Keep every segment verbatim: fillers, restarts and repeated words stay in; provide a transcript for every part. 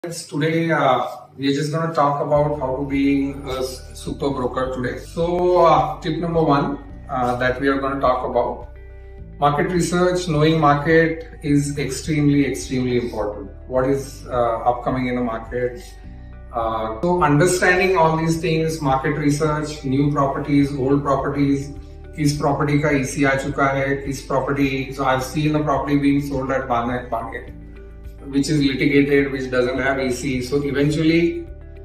Today, uh, we're just going to talk about how to be a super broker today. So, uh, tip number one uh, that we are going to talk about, market research. Knowing market is extremely, extremely important. What is uh, upcoming in the market? Uh, so, understanding all these things, market research, new properties, old properties, किस property का E C आ चुका है, किस property. So, I've seen a property being sold at Barnet Market, which is litigated, which doesn't have E C. So eventually,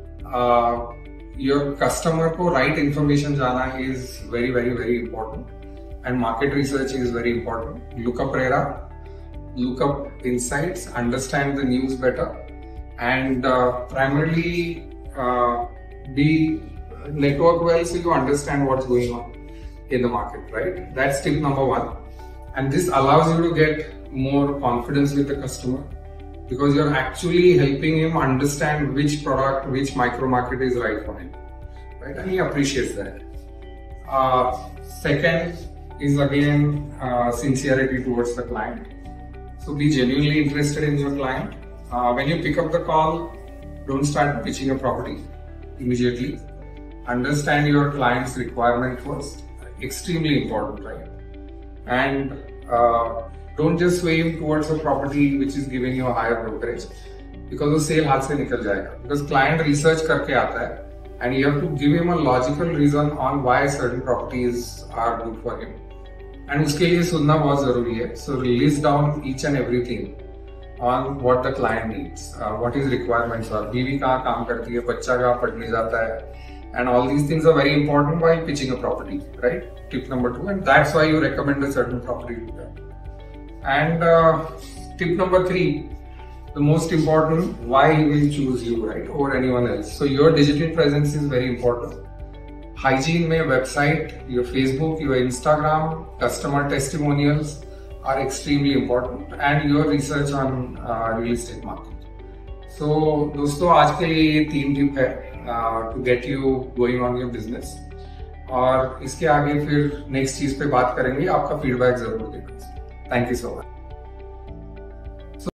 uh, your customer को right information जाना is very, very, very important. And market research is very important. Look up RERA, look up insights, understand the news better, and uh, primarily uh, be network well so you understand what's going on in the market, right? That's tip number one. And this allows you to get more confidence with the customer, because you're actually helping him understand which product, which micro market is right for him, right? And he appreciates that. Uh, second is again uh, sincerity towards the client. So be genuinely interested in your client. Uh, when you pick up the call, don't start pitching a property immediately. Understand your client's requirement first. Extremely important, right? And uh, don't just sway him towards a property which is giving you a higher brokerage, because the sale हाथ से निकल जाएगा. Because client research करके आता है, and you have to give him a logical reason on why certain properties are good for him. And उसके लिए सुनना बहुत जरूरी है. So list down each and everything on what the client needs, uh, what his requirements are. बीवी कहाँ काम करती है, बच्चा कहाँ पढ़ने जाता है, and all these things are very important while pitching a property, right? Tip number two, and that's why you recommend a certain property to them. And uh, tip number three, the most important, why he will choose you, right, over anyone else. So your digital presence is very important. Hygiene mein website, your Facebook, your Instagram, customer testimonials are extremely important, and your research on uh, real estate market. So दोस्तों, आज के लिए ये तीन tip है to get you going on your business. और इसके आगे फिर नेक्स्ट चीज पे बात करेंगे. आपका फीडबैक जरूर देना. Thank you so much.